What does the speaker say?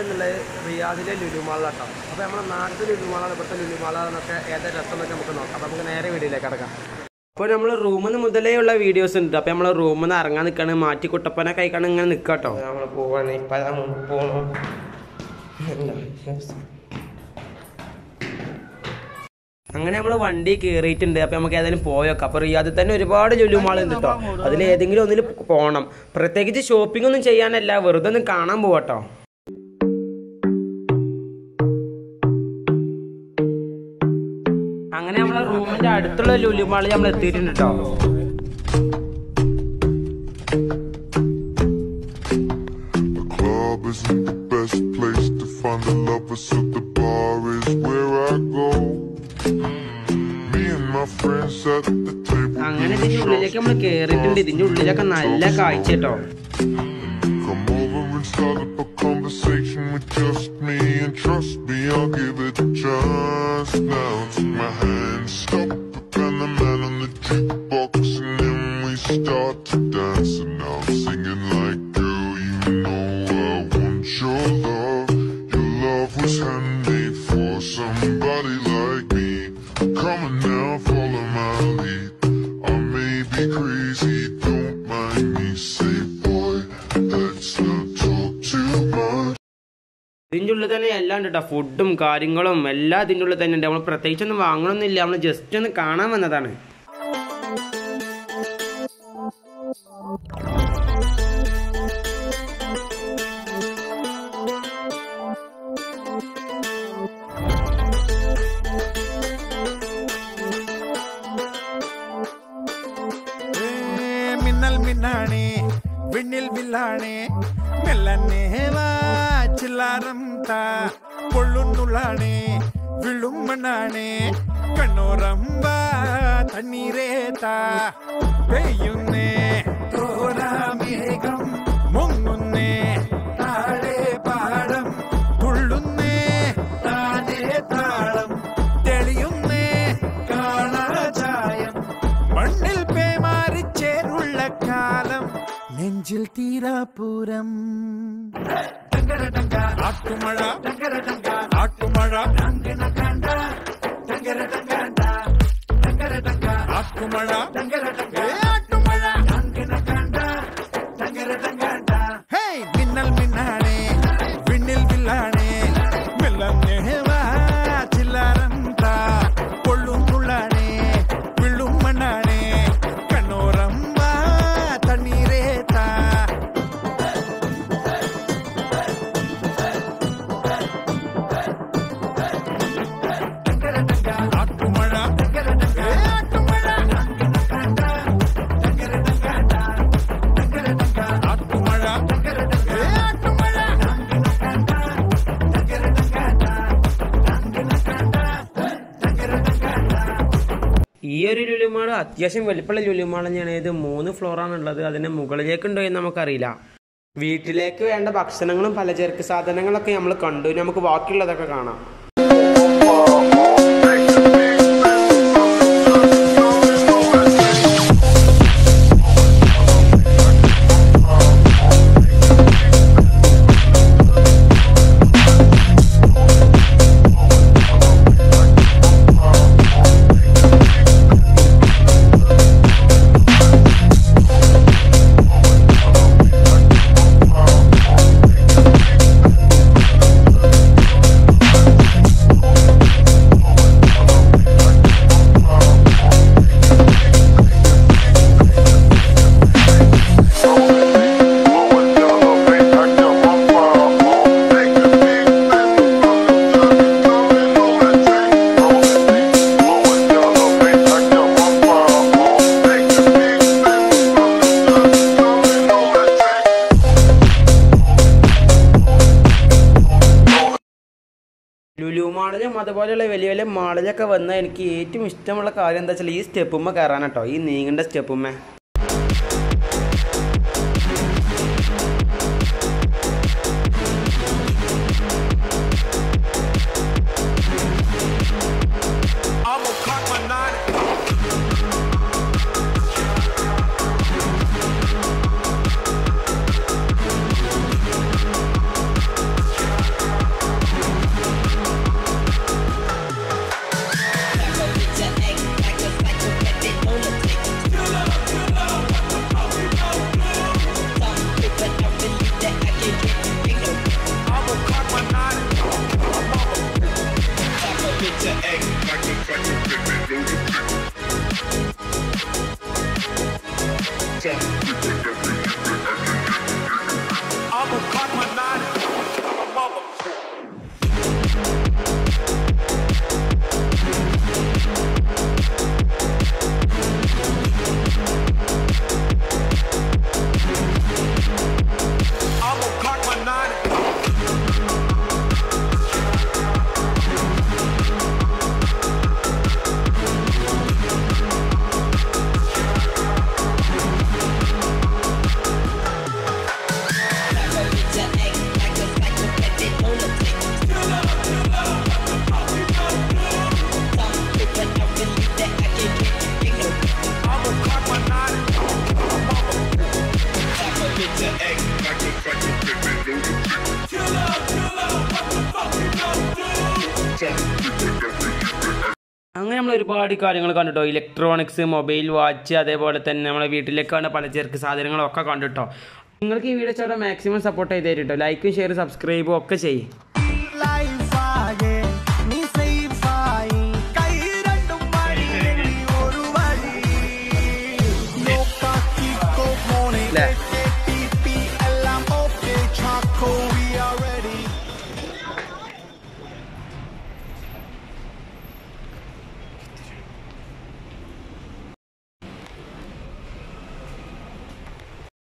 എന്നുള്ളത് റിയാദിലെ ലുലുമാളാട്ടോ. അപ്പോൾ നമ്മുടെ നാട്ടിലെ ലുലുമാളാണ് ഇവിടുത്തെ ലുലുമാളാന്നൊക്കെ ഏതാ രസം എന്നൊക്കെ നമുക്ക് നോക്കാം. അപ്പോൾ നമുക്ക് നേരെ വീഡിയോയിലേക്ക് കിടക്കാം. അപ്പോൾ നമ്മൾ റൂമിൽ നിന്ന് മുതലേ ഉള്ള വീഡിയോസ് ഉണ്ട്. അപ്പോൾ നമ്മൾ റൂമിൽ നിന്ന് ഇറങ്ങാൻ നിൽക്കുകയാണ്, മാറ്റി കുട്ടപ്പനെ കഴിക്കണം ഇങ്ങനെ നിൽക്കുക കേട്ടോ. നമ്മൾ പോവാണ് ഇപ്പം പോകണം. അങ്ങനെ നമ്മൾ വണ്ടി കയറിയിട്ടുണ്ട്. അപ്പോൾ നമുക്ക് ഏതായാലും പോയേക്കാം. അപ്പോൾ റിയാദിൽ തന്നെ ഒരുപാട് ലുലുമാൾ ഉണ്ട് കേട്ടോ. അതിൽ ഏതെങ്കിലും ഒന്നിൽ പോകണം. പ്രത്യേകിച്ച് ഷോപ്പിംഗ് ഒന്നും ചെയ്യാനല്ല, വെറുതെ ഒന്ന് കാണാൻ പോവാട്ടോ. അങ്ങനെ നമ്മളെ റൂമിന്റെ അടുത്തുള്ള ലുലുമാളിൽ നമ്മൾ എത്തിയിട്ടുണ്ട് കേട്ടോ. അങ്ങനെ ഇതിന്റെ ഉള്ളിലേക്ക് നമ്മൾ കേറിയിട്ടുണ്ട്. ഇതിന്റെ ഉള്ളിലൊക്കെ നല്ല കാഴ്ച കേട്ടോ. Start up a conversation with just me, and trust me, I'll give it a chance. Now take my hand, stop it, and the man on the jukebox, and then we start to dance. And now I'm singing like, girl, you know I want your love. Your love was handmade for somebody like me. Come on now, follow my lead. I may be crazy, don't mind me. Say, boy, let's not talk too much. ഇതിൻ്റെ ഉള്ളിൽ തന്നെ എല്ലാം ഉണ്ട് കേട്ടോ. ഫുഡും കാര്യങ്ങളും എല്ലാം ഇതിൻ്റെ ഉള്ളിൽ തന്നെ ഉണ്ട്. നമ്മൾ പ്രത്യേകിച്ചൊന്നും വാങ്ങണമെന്നില്ല, നമ്മൾ ജസ്റ്റ് ഒന്ന് കാണാൻ വന്നതാണ്. മിന്നൽ മിന്നാണേ വിണ്ണിൽ വില്ലാണേ മെല്ലന്നേവാ ചില്ലാരം താ പൊള്ളുന്നുള്ളാണേ വിളും മണ്ണാണേ കണ്ണോറമ്പ തണ്ണീരേ താ പെയ്യുന്നേ തോരാമേഘം മുങ്ങുന്നേ താഴെ പാടം തുള്ളുന്നേ താനേ താളം തെളിയുന്നേ കാണാചായം മണ്ണിൽ പേമാരിച്ചേരുള്ള കാലം നെഞ്ചിൽ തീരാപൂരം ആട്ടുമഴ ആട്ടുമഴ ആട്ടുമഴ ഹേ മിന്നൽ മിന്നാണേ വിണ്ണിൽ വില്ലാണേ മെല്ലന്നേവാ ചില്ലാരം താ പൊള്ളും തുള്ളാണേ വിള്ളും മണ്ണാണേ കണ്ണോറമ്പ തണ്ണീരേ താ ആട്ടുമഴ ഈ ഒരു ലുലുമാൾ അത്യാവശ്യം വലിപ്പമുള്ള ലുലുമാൾ തന്നെയാണ്. ഇത് 3 ഫ്ലോറാണുള്ളത്. അതിന് മുകളിലേക്കുണ്ടോ എന്ന് നമുക്കറിയില്ല. വീട്ടിലേക്ക് വേണ്ട ഭക്ഷണങ്ങളും പലചരക്ക് സാധനങ്ങളൊക്കെ നമ്മൾ കണ്ടു. നമുക്ക് ബാക്കിയുള്ളതൊക്കെ കാണാം. ലുലു മാളിലും അതുപോലെയുള്ള വലിയ വലിയ മാളിലൊക്കെ വന്നാൽ എനിക്ക് ഏറ്റവും ഇഷ്ടമുള്ള കാര്യം എന്താ വെച്ചാൽ ഈ സ്റ്റെപ്പുമ്മ കയറാനാട്ടോ. ഈ നീങ്ങേണ്ട സ്റ്റെപ്പുമ്മ അങ്ങനെ നമ്മൾ ഒരുപാട് കാര്യങ്ങൾ കണ്ടിട്ടോ. ഇലക്ട്രോണിക്സ്, മൊബൈൽ, വാച്ച്, അതേപോലെ തന്നെ നമ്മളെ വീട്ടിലേക്കാണ് പലചരക്ക് സാധനങ്ങളൊക്കെ കണ്ടിട്ടോ. നിങ്ങൾക്ക് ഈ വീഡിയോ ചേട്ടാ മാക്സിമം സപ്പോർട്ട് ചെയ്ത് തരും കേട്ടോ. ലൈക്കും ഷെയർ സബ്സ്ക്രൈബും ഒക്കെ ചെയ്യും.